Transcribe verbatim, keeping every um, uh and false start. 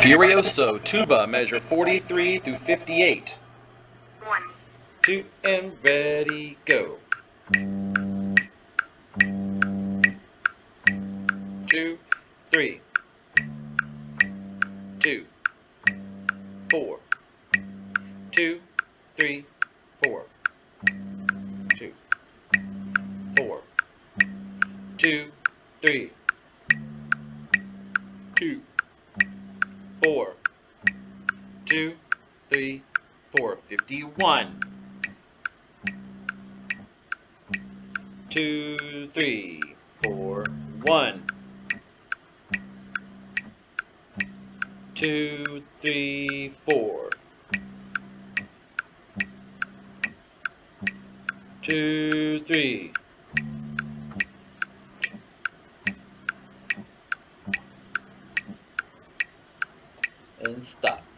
Furioso TUBA, measure forty-three through fifty-eight. One, Two, and ready, go. Two, three. Two, four. Two, three, four. Two, four. Two, three. Two, four. Two, three, four. Fifty-one. Two, three, four, one. Two, three, four. Two, three. And stop.